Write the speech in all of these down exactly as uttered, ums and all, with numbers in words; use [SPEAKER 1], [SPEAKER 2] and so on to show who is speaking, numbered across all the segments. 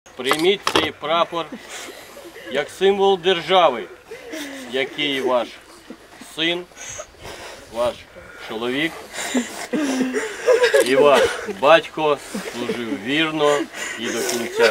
[SPEAKER 1] Прийміть цей прапор як символ держави, який ваш син, ваш чоловік і ваш батько служив вірно і до кінця.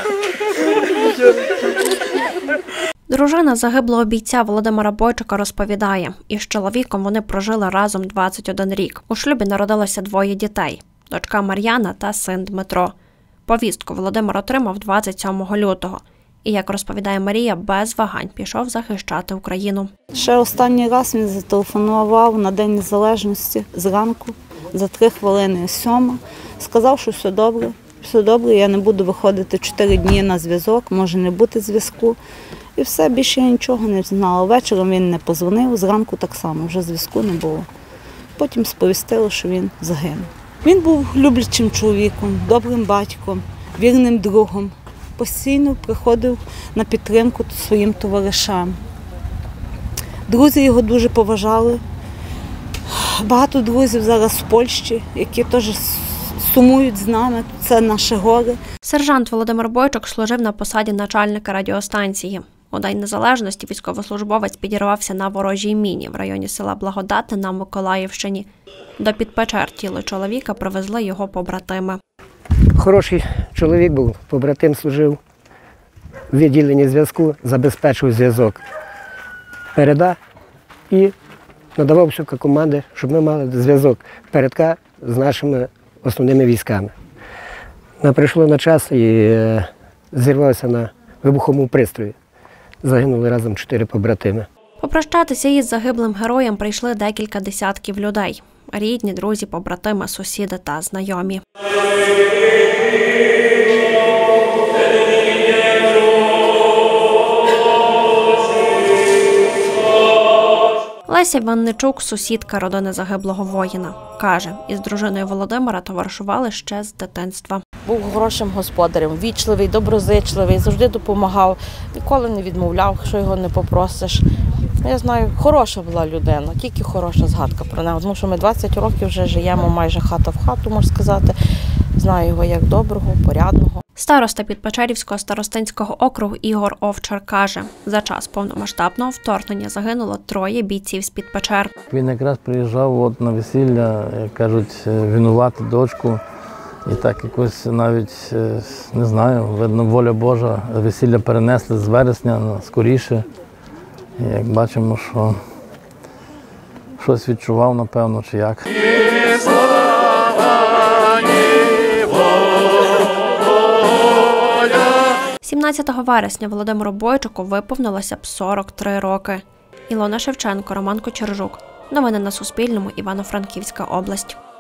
[SPEAKER 2] Дружина загиблого бійця Володимира Бойчука розповідає, із чоловіком вони прожили разом двадцять один рік. У шлюбі народилося двоє дітей – дочка Мар'яна та син Дмитро. Повістку Володимир отримав двадцять сьомого лютого. І, як розповідає Марія, без вагань пішов захищати Україну.
[SPEAKER 3] Ще останній раз він зателефонував на День Незалежності зранку за три хвилини сьома. Сказав, що все добре, все добре, я не буду виходити чотири дні на зв'язок, може не бути зв'язку. І все, більше я нічого не знала. Вечором він не подзвонив, зранку так само, вже зв'язку не було. Потім сповістили, що він загинув. Він був люблячим чоловіком, добрим батьком, вірним другом. Постійно приходив на підтримку своїм товаришам. Друзі його дуже поважали. Багато друзів зараз в Польщі, які теж сумують з нами. Це наше горе.
[SPEAKER 2] Сержант Володимир Бойчук служив на посаді начальника радіостанції. У День Незалежності військовослужбовець підірвався на ворожій міні в районі села Благодатне на Миколаївщині. До Підпечер тіло чоловіка привезли його побратими.
[SPEAKER 4] Хороший чоловік був, побратим служив в відділенні зв'язку, забезпечив зв'язок. Передав і надавав всі команди, щоб ми мали зв'язок передка з нашими основними військами. Прийшло на час і зірвався на вибуховому пристрої. Загинули разом чотири побратими.
[SPEAKER 2] Попрощатися із загиблим героєм прийшли декілька десятків людей. Рідні, друзі, побратими, сусіди та знайомі. Леся Ванничук – сусідка родини загиблого воїна. Каже, із дружиною Володимира товаришували ще з дитинства.
[SPEAKER 5] Був хорошим господарем, вічливий, доброзичливий, завжди допомагав, ніколи не відмовляв, що його не попросиш. Я знаю, хороша була людина, тільки хороша згадка про нього, тому що ми двадцять років вже живемо майже хата в хату, можна сказати. Знаю його як доброго, порядного.
[SPEAKER 2] Староста Підпечерівського старостинського округу Ігор Овчар каже, за час повномасштабного вторгнення загинуло троє бійців з Підпечер.
[SPEAKER 6] Він якраз приїжджав от на весілля, як кажуть, вінувати дочку. І так якось навіть, не знаю, видно, воля Божа, весілля перенесли з вересня на скоріше. І як бачимо, що щось відчував, напевно, чи як.
[SPEAKER 2] сімнадцятого вересня Володимиру Бойчуку виповнилося б сорок три роки. Ілона Шевченко, Роман Кочержук. Новини на Суспільному. Івано-Франківська область.